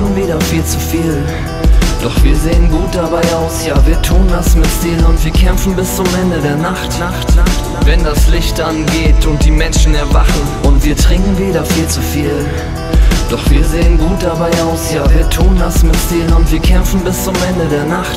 rauchen wieder viel zu viel. Doch wir sehen gut dabei aus, ja wir tun das mit Stil und wir kämpfen bis zum Ende der Nacht. Wenn das Licht angeht und die Menschen erwachen und wir trinken wieder viel zu viel. Doch wir sehen gut dabei aus, ja wir tun das mit Stil und wir kämpfen bis zum Ende der Nacht.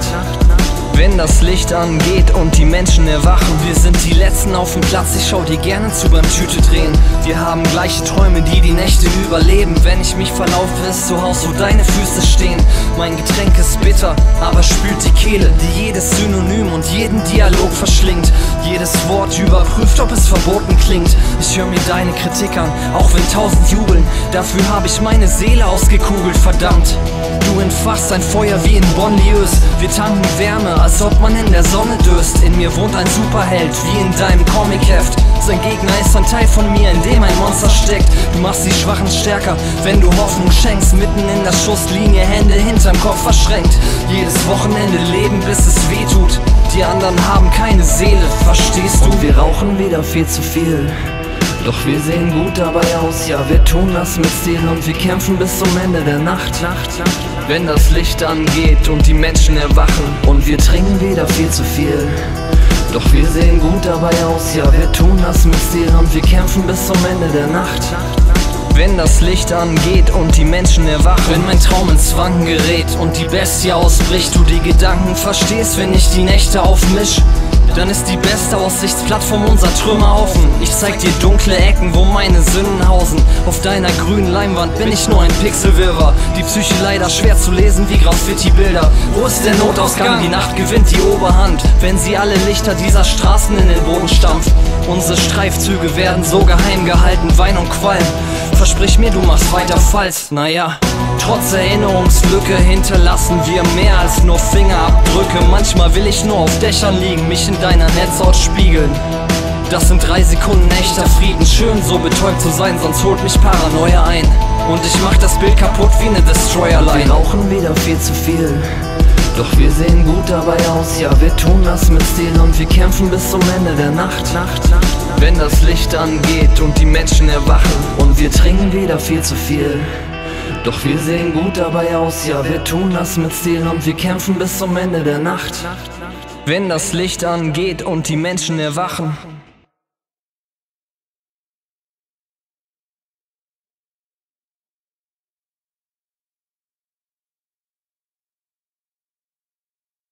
Wenn das Licht angeht und die Menschen erwachen, wir sind die Letzten auf dem Platz, ich schau dir gerne zu beim Tüte drehen. Wir haben gleiche Träume, die die Nächte überleben. Wenn ich mich verlaufe, ist zu Haus, wo deine Füße stehen. Mein Getränk ist bitter, aber spült die Kehle, die jedes Synonym und jeden Dialog verschlingt. Jedes Wort überprüft, ob es verboten klingt. Ich höre mir deine Kritik an, auch wenn 1000 jubeln. Dafür habe ich meine Seele ausgekugelt, verdammt. Du entfachst ein Feuer wie in Bonlieus. Wir tanken Wärme, als ob man in der Sonne döst. In mir wohnt ein Superheld, wie in deinem Comicheft. Sein Gegner ist ein Teil von mir, in dem ein Monster steckt. Du machst die Schwachen stärker, wenn du Hoffnung schenkst. Mitten in der Schusslinie, Hände hinterm Kopf verschränkt. Jedes Wochenende leben, bis es weh tut. Die anderen haben keine Seele, verstehst du? Und wir rauchen wieder viel zu viel. Doch wir sehen gut dabei aus, ja wir tun das mit Stil und wir kämpfen bis zum Ende der Nacht. Wenn das Licht angeht und die Menschen erwachen und wir trinken wieder viel zu viel. Doch wir sehen gut dabei aus, ja wir tun das mit Stil und wir kämpfen bis zum Ende der Nacht. Wenn das Licht angeht und die Menschen erwachen, wenn mein Traum ins Wanken gerät und die Bestie ausbricht, du die Gedanken verstehst, wenn ich die Nächte aufmisch, dann ist die beste Aussichtsplattform unser Trümmerhaufen. Ich zeig dir dunkle Ecken, wo meine Sünden hausen. Auf deiner grünen Leinwand bin ich nur ein Pixelwirrwarr. Die Psyche leider schwer zu lesen wie Graffiti-Bilder. Wo ist der Notausgang? Die Nacht gewinnt die Oberhand, wenn sie alle Lichter dieser Straßen in den Boden stampft. Unsere Streifzüge werden so geheim gehalten, Wein und Qualm. Versprich mir, du machst weiter, falls, naja. Trotz Erinnerungslücke hinterlassen wir mehr als nur Fingerabdrücke. Manchmal will ich nur auf Dächern liegen, mich in deiner Netzhaut spiegeln. Das sind 3 Sekunden echter Frieden. Schön so betäubt zu sein, sonst holt mich Paranoia ein. Und ich mach das Bild kaputt wie eine Destroyer-Line. Wir rauchen wieder viel zu viel. Doch wir sehen gut dabei aus, ja wir tun das mit Stil und wir kämpfen bis zum Ende der Nacht. Wenn das Licht angeht und die Menschen erwachen und wir trinken wieder viel zu viel. Doch wir sehen gut dabei aus, ja wir tun das mit Stil und wir kämpfen bis zum Ende der Nacht. Wenn das Licht angeht und die Menschen erwachen